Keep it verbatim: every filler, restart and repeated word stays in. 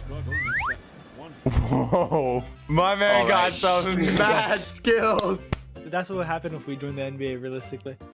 Whoa, my man All got right. some mad skills. That's what would happen if we joined the N B A realistically.